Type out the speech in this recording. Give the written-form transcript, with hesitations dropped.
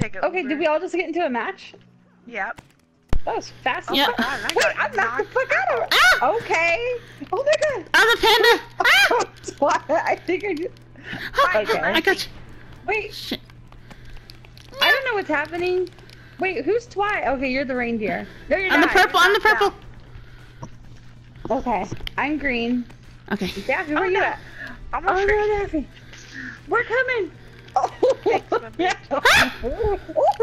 take it. Okay, did we all just get into a match? Yep. That was fast. Yep. Oh my God, I wait, got I'm knocked the fuck out of it. Ah! Okay. Oh my God. I'm a panda! Ah! What? I think I just... Okay. I got you. Wait, Shit. I don't know what's happening. Wait, who's Twi? Okay, you're the reindeer. No, you're I'm the not. purple, I'm the purple. Okay, I'm green. Okay. Daffy, where Oh, you no. at? I'm Oh a no, Daffy. We're coming. Oh, Thanks, my bitch. yeah.